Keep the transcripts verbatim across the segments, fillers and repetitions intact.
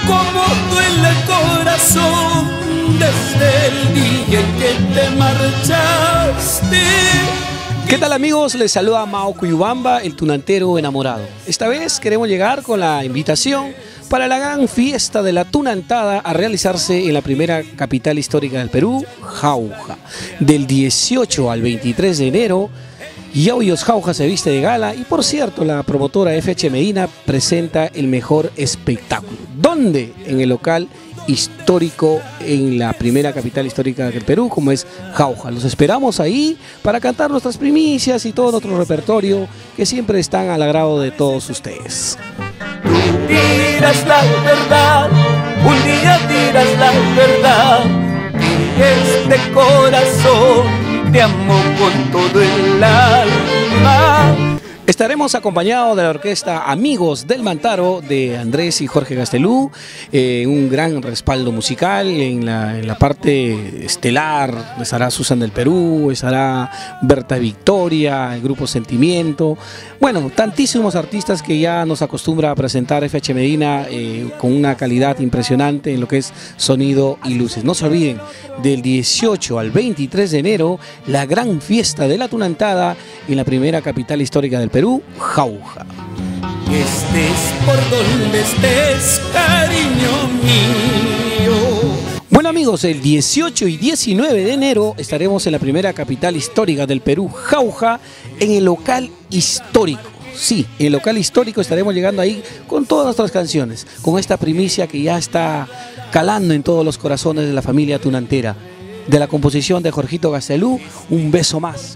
Cómo duele el corazón desde el día en que te marchaste. ¿Qué tal, amigos? Les saluda Mao Cuyubamba, el tunantero enamorado. Esta vez queremos llegar con la invitación para la gran fiesta de la tunantada a realizarse en la primera capital histórica del Perú, Jauja. Del dieciocho al veintitrés de enero, Yauyos Jauja se viste de gala y, por cierto, la promotora F H Medina presenta el mejor espectáculo. ¿Dónde? En el local histórico en la primera capital histórica del Perú, como es Jauja. Los esperamos ahí para cantar nuestras primicias y todo nuestro repertorio que siempre están al agrado de todos ustedes. Dirás la verdad, un día dirás la verdad, y este corazón te amo con todo el alma. Estaremos acompañados de la orquesta Amigos del Mantaro de Andrés y Jorge Gastelú, eh, un gran respaldo musical. En la, en la parte estelar estará Susan del Perú, estará Berta Victoria, el grupo Sentimiento. Bueno, tantísimos artistas que ya nos acostumbra a presentar F H Medina eh, con una calidad impresionante en lo que es sonido y luces. No se olviden, del dieciocho al veintitrés de enero, la gran fiesta de la tunantada en la primera capital histórica del Perú, Jauja. Estés por donde estés, cariño mío. Bueno, amigos, el dieciocho y diecinueve de enero estaremos en la primera capital histórica del Perú, Jauja, en el local histórico. Sí, en el local histórico estaremos llegando ahí con todas nuestras canciones, con esta primicia que ya está calando en todos los corazones de la familia tunantera. De la composición de Jorgito Gastelú, Un beso más.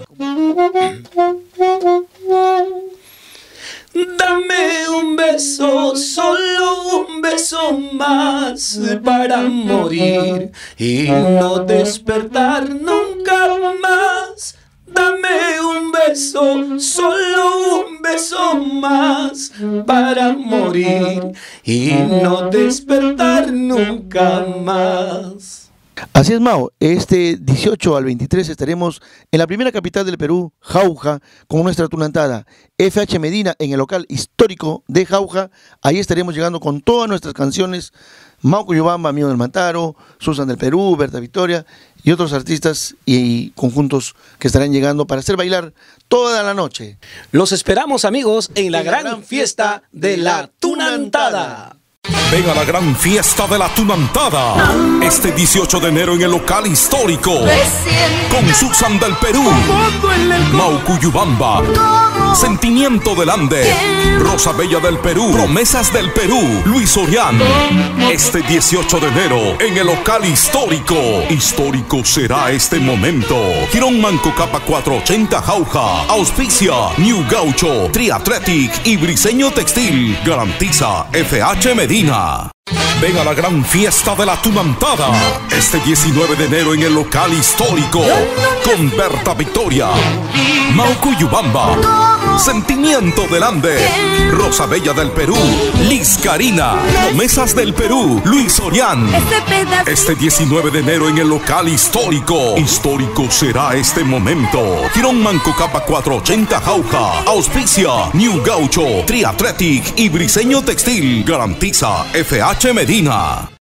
Dame un beso, solo un beso más para morir y no despertar nunca más. Dame un beso, solo un beso más para morir y no despertar nunca más. Así es, Mao, este dieciocho al veintitrés estaremos en la primera capital del Perú, Jauja, con nuestra tunantada F H Medina en el local histórico de Jauja. Ahí estaremos llegando con todas nuestras canciones, Mao Cuyubamba, Amigo del Mantaro, Susan del Perú, Berta Victoria y otros artistas y conjuntos que estarán llegando para hacer bailar toda la noche. Los esperamos, amigos, en la, en gran, la gran fiesta de la tunantada. Ven a la gran fiesta de la tunantada este dieciocho de enero en el local histórico con Susan del Perú, Mao Cuyubamba, Sentimiento del Ande, Rosa Bella del Perú, Promesas del Perú, Luis Orián. Este dieciocho de enero en el local histórico. Histórico será este momento. Girón Manco Capa cuatrocientos ochenta Jauja. Auspicia New Gaucho, Triathletic y Briseño Textil. Garantiza F H Medina. Ven a la gran fiesta de la tunantada este diecinueve de enero en el local histórico con Berta Victoria, Mao Cuyubamba, Sentimiento del Ande, Rosa Bella del Perú, Liz Karina, Promesas del Perú, Luis Orián. Este diecinueve de enero en el local histórico. Histórico será este momento. Girón Manco Capa cuatrocientos ochenta Jauja. Auspicia New Gaucho, Triathletic y Briseño Textil. Garantiza F H Medina.